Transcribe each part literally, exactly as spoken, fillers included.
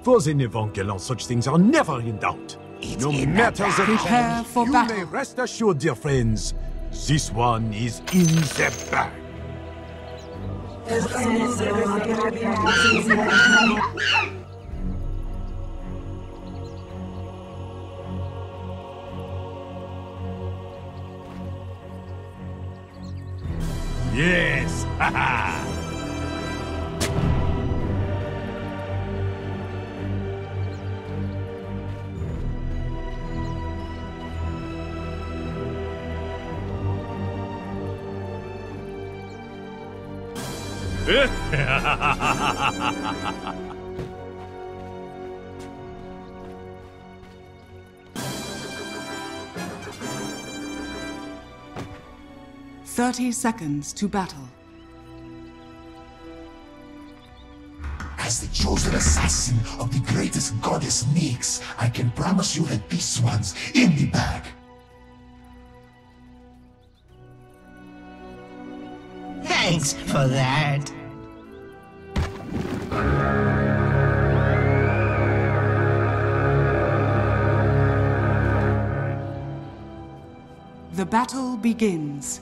For the Nevangelan, such things are never in doubt. It's no in matter the the Prepare challenge, for you battle. may rest assured, dear friends, this one is in the bag. Yes! Haha! Thirty seconds to battle. As the chosen assassin of the greatest goddess Nyx, I can promise you that this one's in the bag. Thanks for that. The battle begins.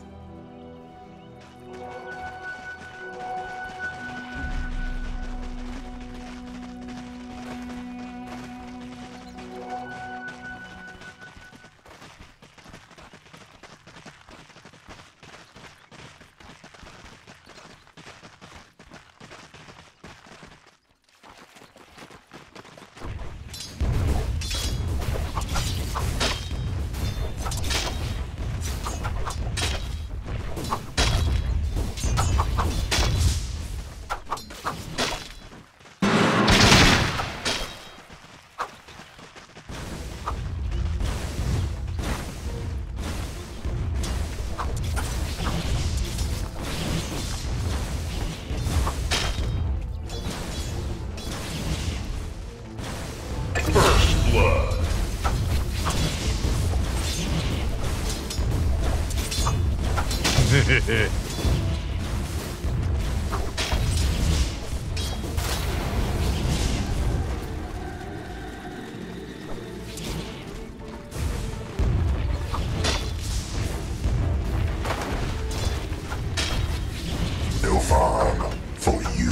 No farm for you.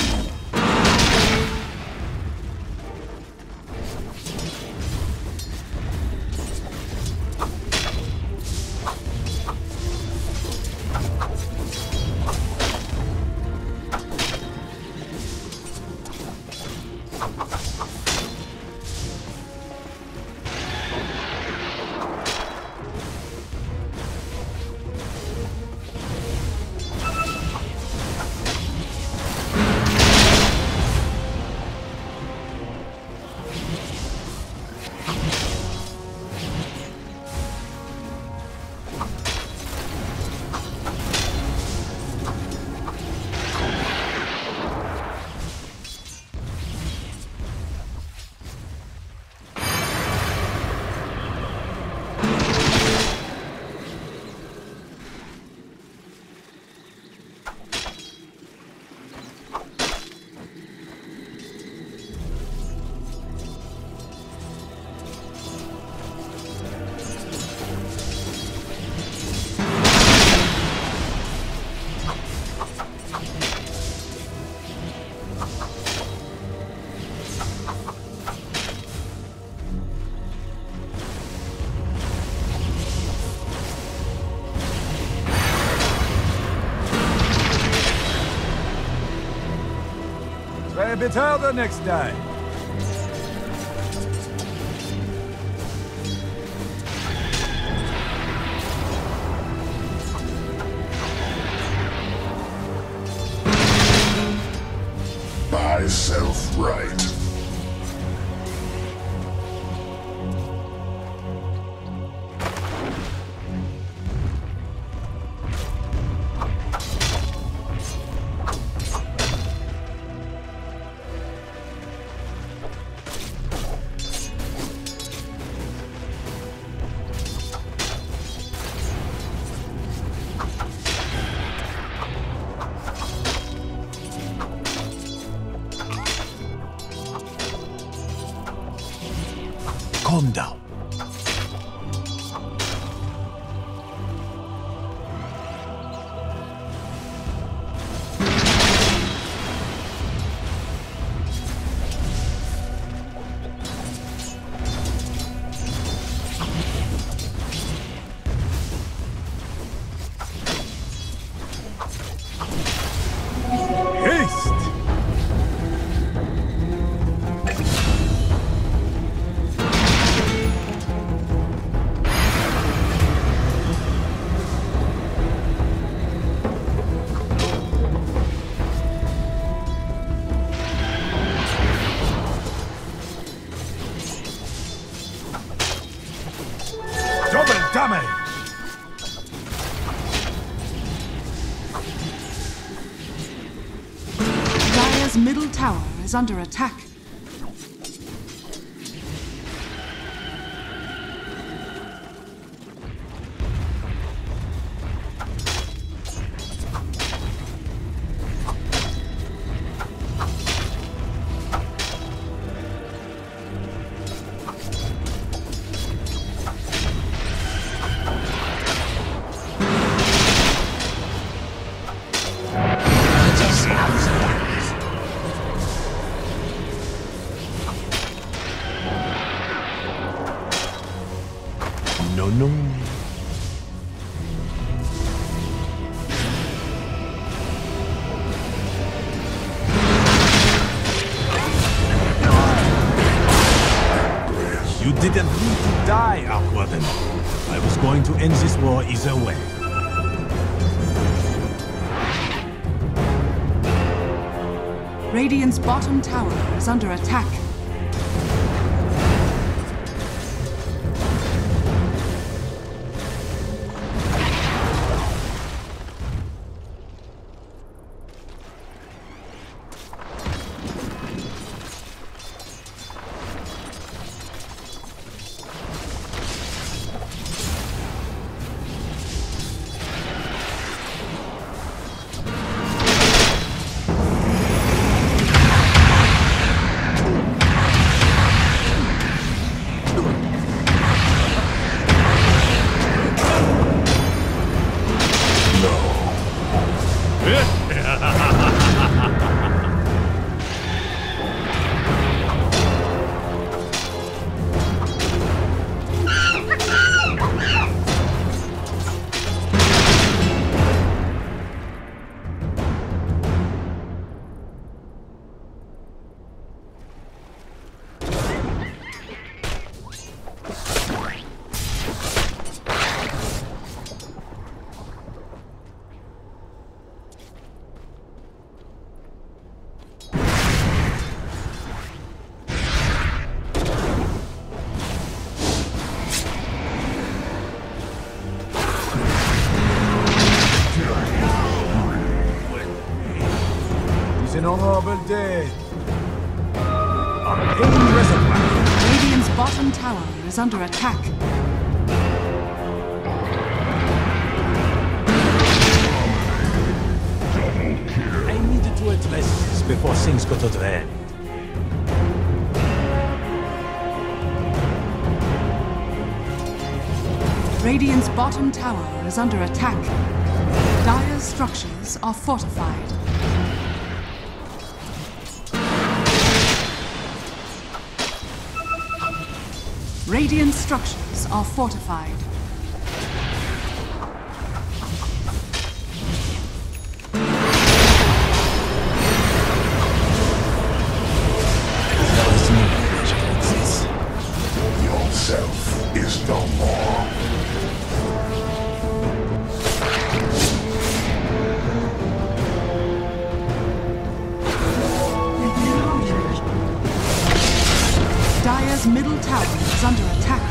Try a bit harder next time. Myself right. calm down. Dire's middle tower is under attack. No, no. You didn't need to die, Aquaden. I was going to end this war either way. Radiant's bottom tower is under attack. An honorable day. Arcane reservoir. Radiant's bottom tower is under attack. I needed to address this before things got out of hand. Radiant's bottom tower is under attack. Dire's structures are fortified. Radiant structures are fortified. Yourself is no more. Dire's middle tower is under attack.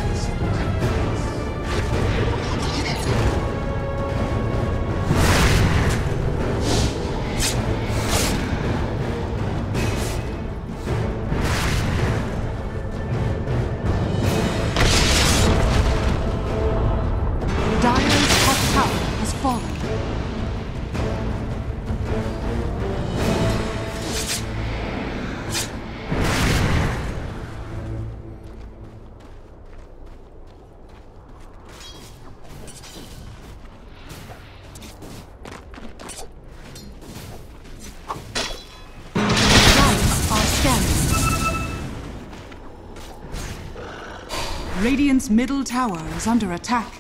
Dire's top tower has fallen. Radiant's middle tower is under attack.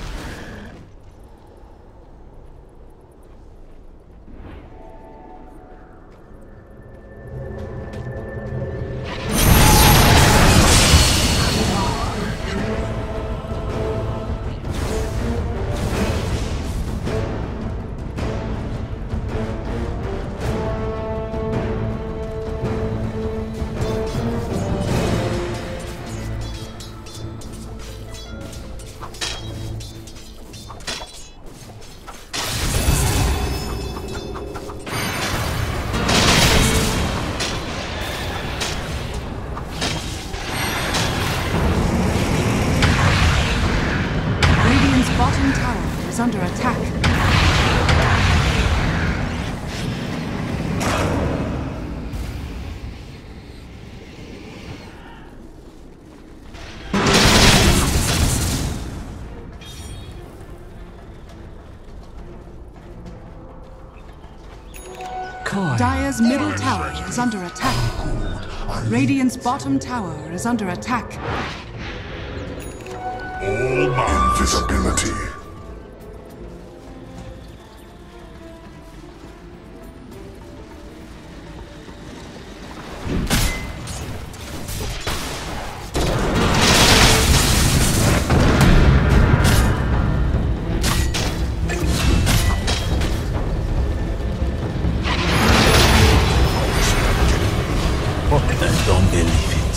Is under attack. Dire's middle tower is under attack. Radiant's bottom tower is under attack. All my invisibility. I don't believe it.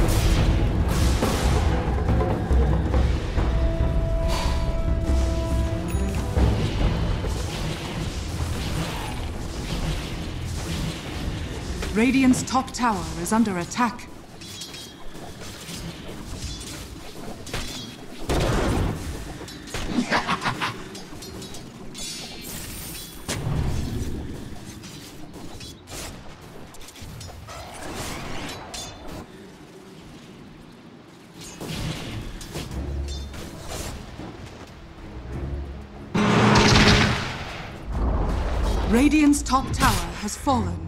Radiant's top tower is under attack. Radiant's top tower has fallen.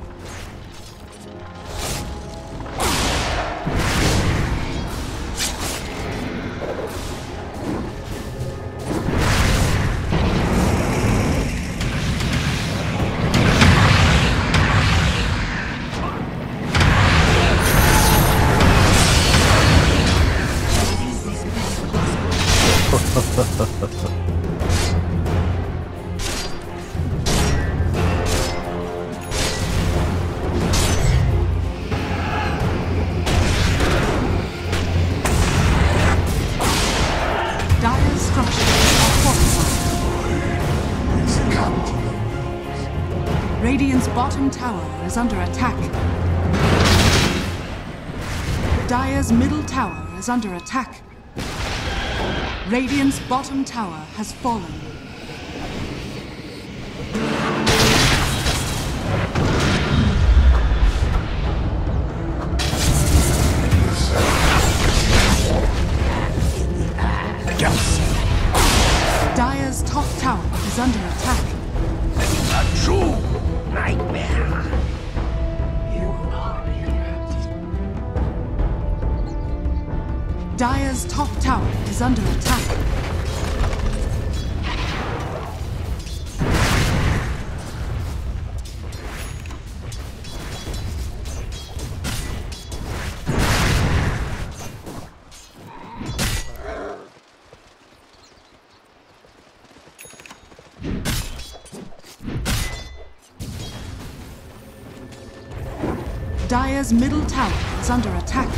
Radiant's bottom tower is under attack. Dire's middle tower is under attack. Radiant's bottom tower has fallen. Dire's top tower is under attack. A true Nightmare. You are Dire's top tower is under attack. Dire's middle tower is under attack.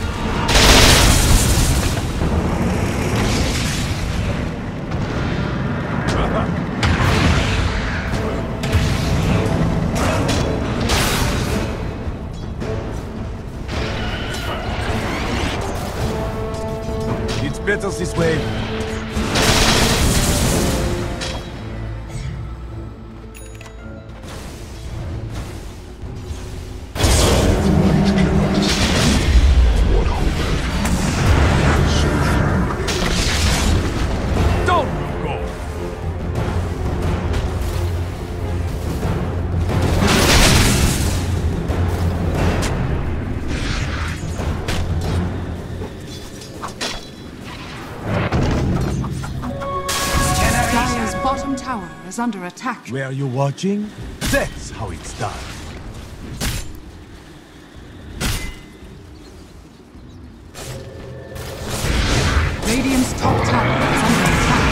It's better this way. is under attack. Where you watching? That's how it's done. Radiant's top tower is under attack.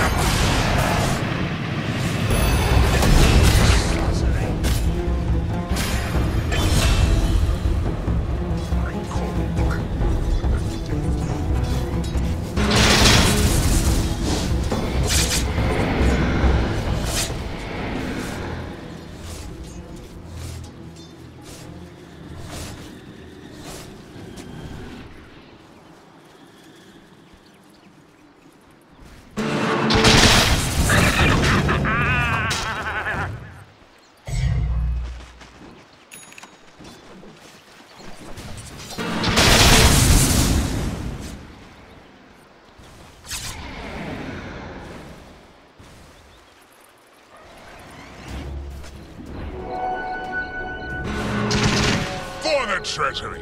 Treasury.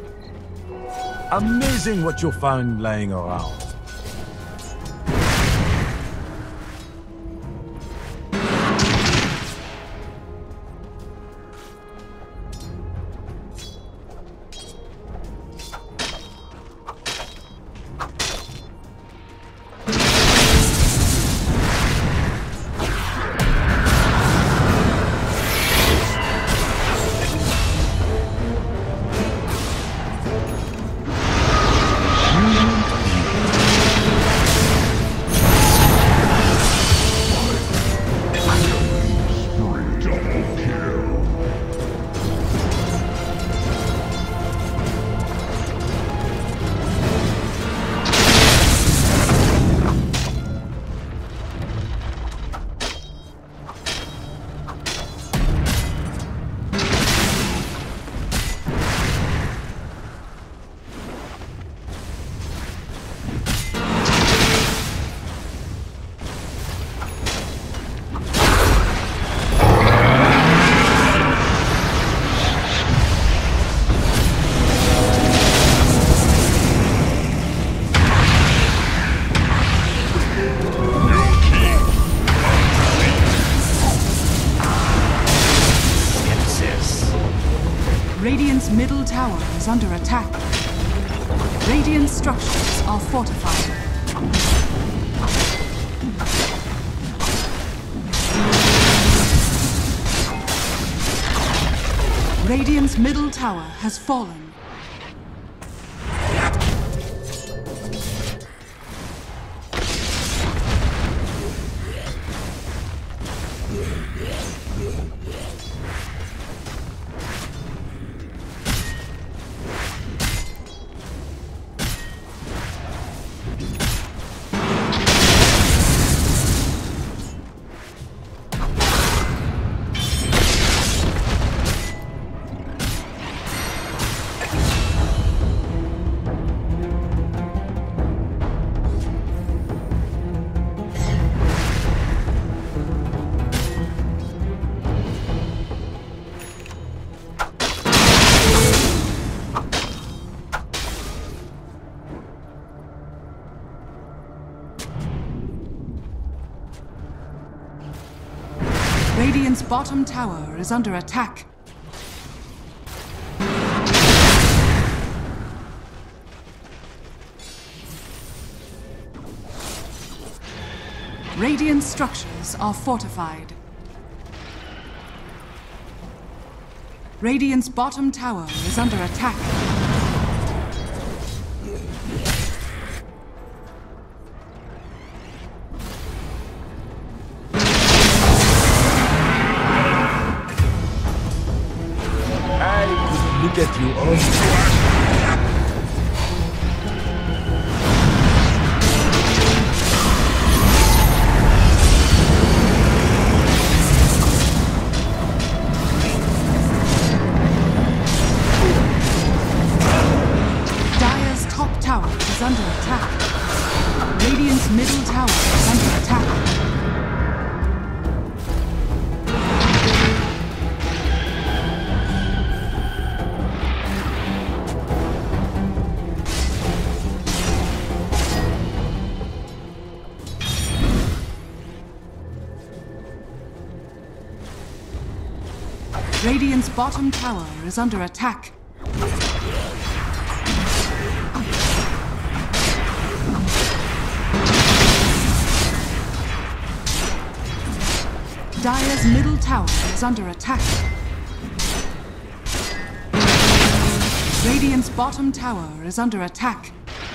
Amazing what you found lying around. Radiant's middle tower is under attack. Radiant structures are fortified. Radiant's middle tower has fallen. Radiant's bottom tower is under attack. Radiant structures are fortified. Radiant's bottom tower is under attack. Look at you all. Dire's top tower is under attack. Radiant's middle tower is under attack. Radiant's bottom tower is under attack. Dire's middle tower is under attack. Radiant's bottom tower is under attack.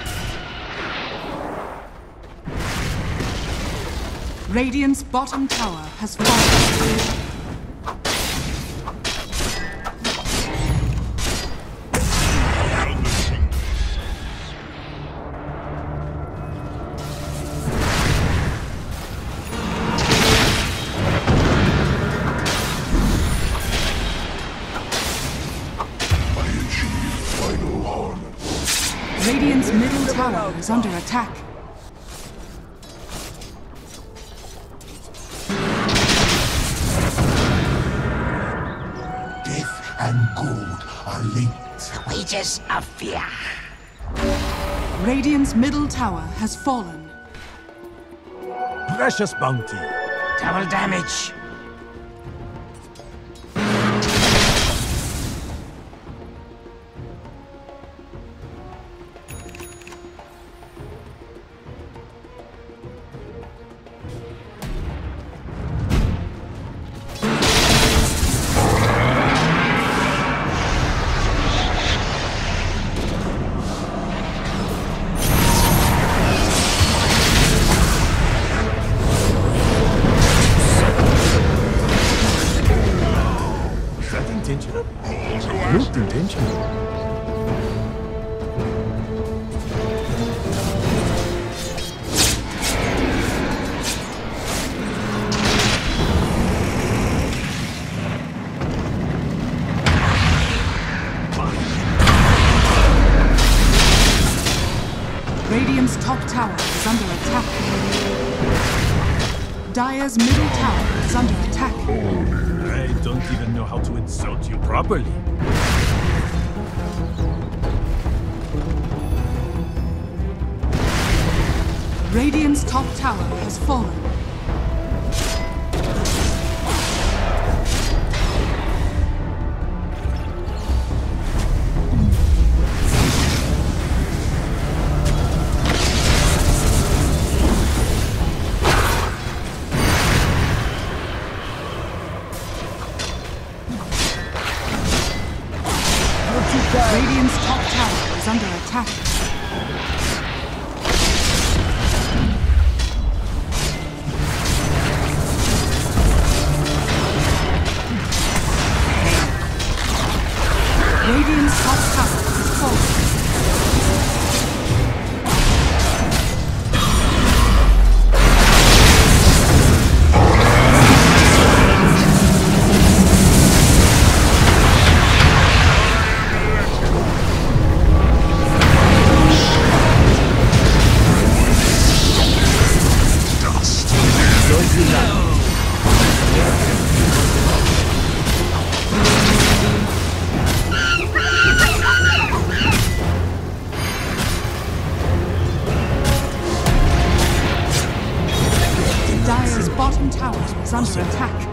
Radiant's bottom tower has fallen. Radiant's middle tower is under attack. Death and gold are linked. Wages of fear. Radiant's middle tower has fallen. Precious bounty. Double damage. Looked intentional. Radiant's top tower is under attack. Dire's middle tower is under attack. I don't even know how to insult you properly. Radiant's top tower has fallen. Radiant's top tower is under attack. Radiant's top tower is falling. Dire's bottom tower is under attack.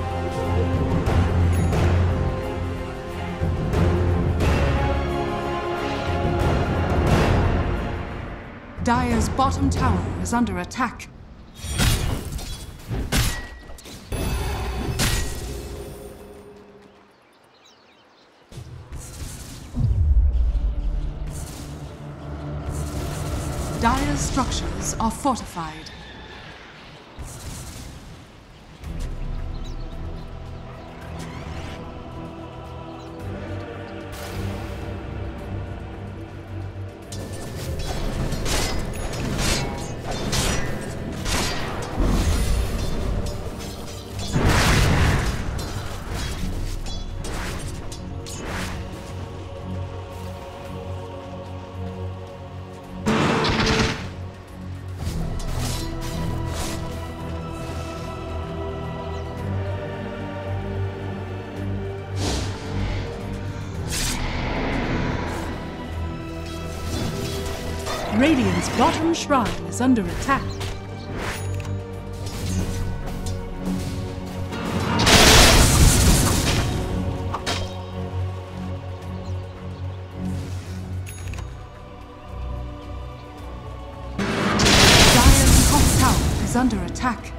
Dire's bottom tower is under attack. Dire's structures are fortified. Radiant's bottom shrine is under attack. is under attack.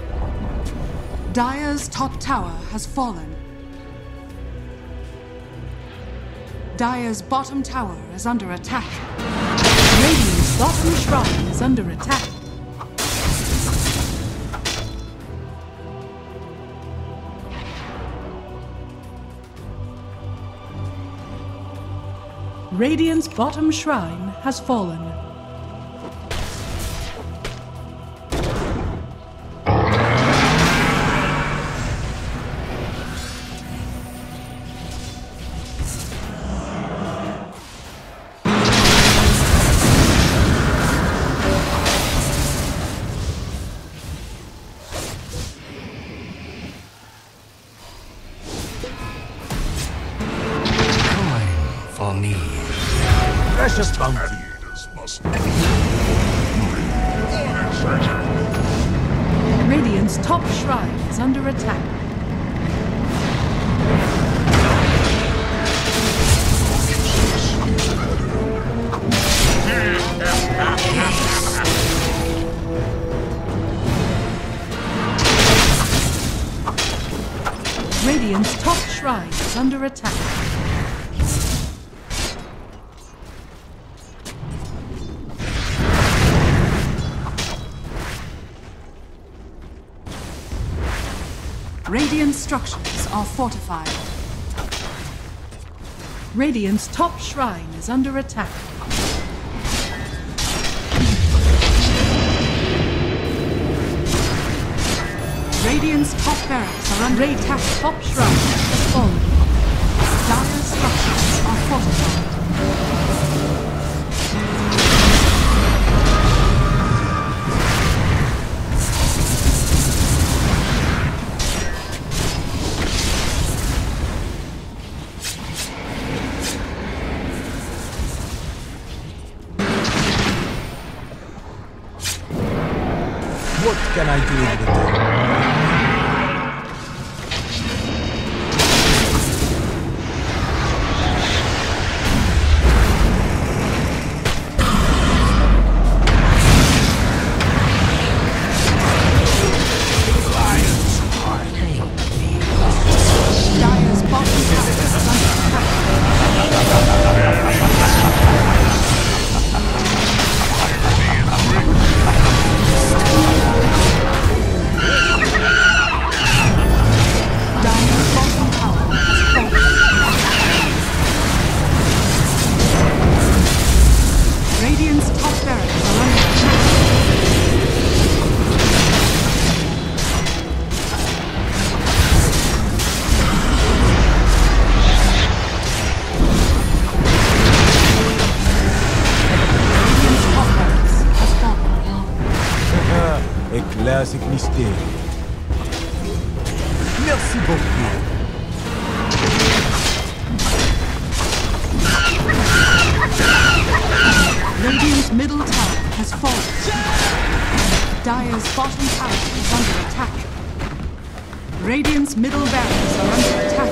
Dire's top tower has fallen. Dire's bottom tower is under attack. Radiant's bottom shrine is under attack. Radiant's bottom shrine has fallen. Precious bounty. Radiant's top shrine is under attack. Radiant's top shrine is under attack. Radiant structures are fortified. Radiant's top shrine is under attack. Radiant's top barracks are under attack. Top shrine has fallen. Dire structures are fortified. What can I do with them? Classic mistake. Merci beaucoup. Radiant's middle tower has fallen. Dire's bottom tower is under attack. Radiant's middle barracks are under attack.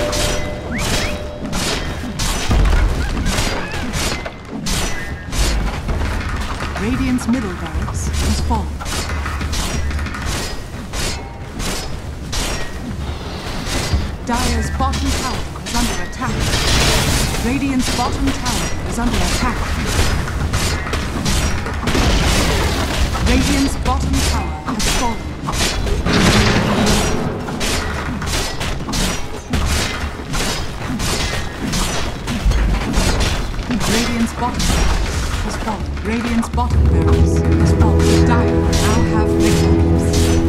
Radiant's middle barracks has fallen. Dire's bottom tower is under attack. Radiant's bottom tower is under attack. Radiant's bottom tower has fallen. Radiant's bottom barracks has fallen. Radiant's bottom barracks has fallen. Dire now have victories.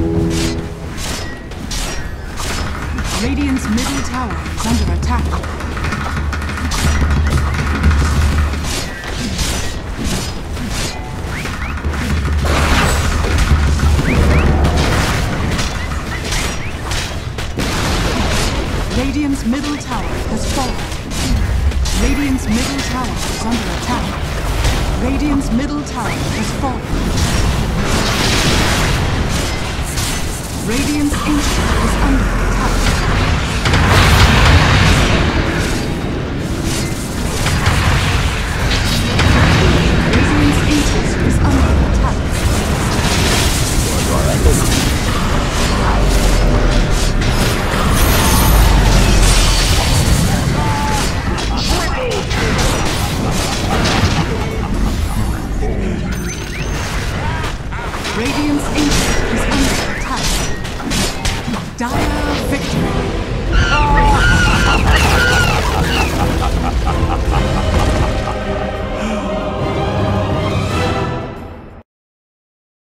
Radiant's middle tower is under attack. Radiant's middle tower has fallen. Radiant's middle tower is under attack. Radiant's middle tower has fallen. Radiant's ancient is under attack. Radiant's ancient is under attack. Radiant's ancient is under attack. Dire victory.